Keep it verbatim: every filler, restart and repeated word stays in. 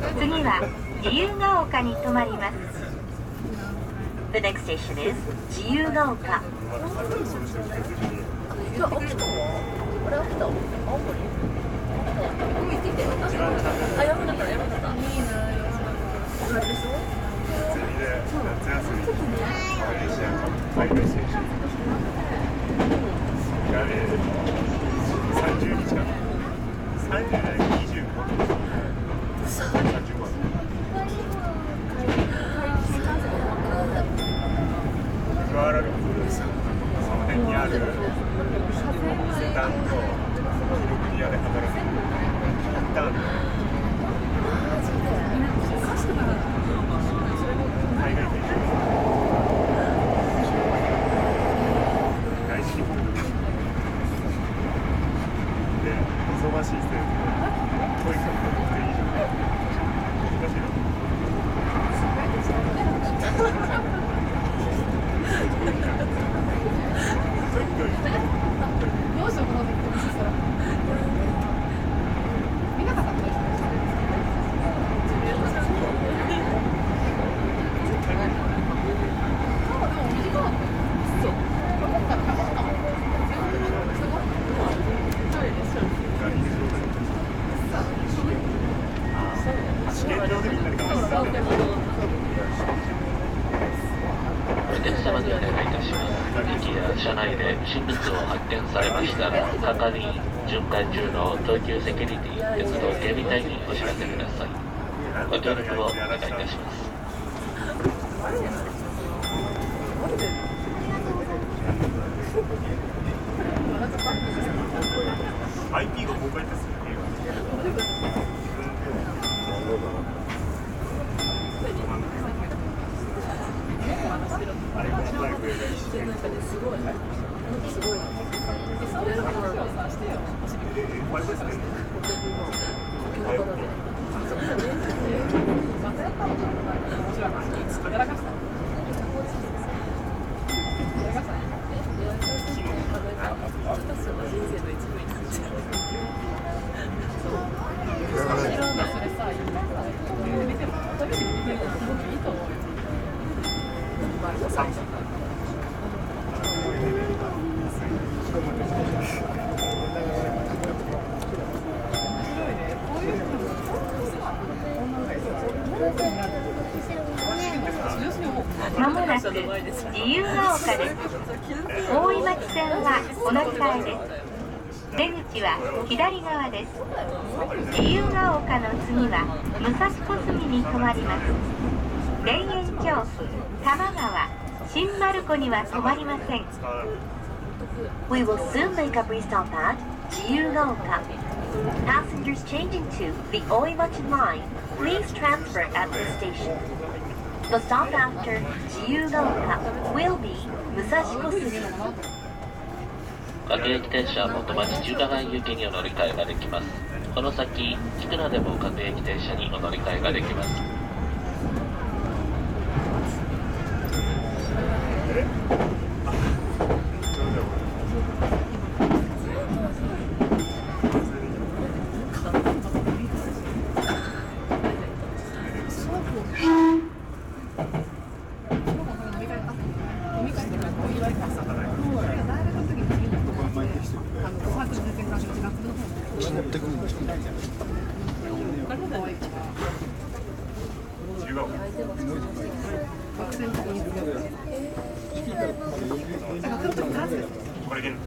次は自由が丘に停まります。The next station is 自由が丘。 いや、秋田はあれ秋田青森海行ってきて。あ、山だったら山だった。いいな。あれでしょ。 夏休みマレーシア海外選手がねさんじゅうにちかなさんじゅう代にじゅうごさんじゅうごクアラルンプールその辺にある伊勢丹と紀ノ国屋で働く一旦海外選手外資で忙しいせいで声かけていいじゃん難しいのどうしようかなってそしたら見なかったの車内で不審物を発見されましたら、係員、巡回中の東急セキュリティ鉄道警備隊にお知らせください。ご協力をお願いいたします。 アイピー が公開ですよね。あれがすごい。すごい。すごい。それの話をさしてよ。えー、これですね。やらかした。 まもなく自由が丘です。大井町線はお乗り換えです。出口は左側です。自由が丘の次は武蔵小杉に停まります。田園調布、多摩川、新丸子には停まりません。We will soon make a restop at 自由が丘。Passengers changing to the 大井町line, please transfer at this station. The stop after 自由が丘 will be 武蔵小杉。 各駅停車は元町中華街行きにお乗り換えができます。この先、菊名でも各駅停車にお乗り換えができます。 持ってくるんですか。 これ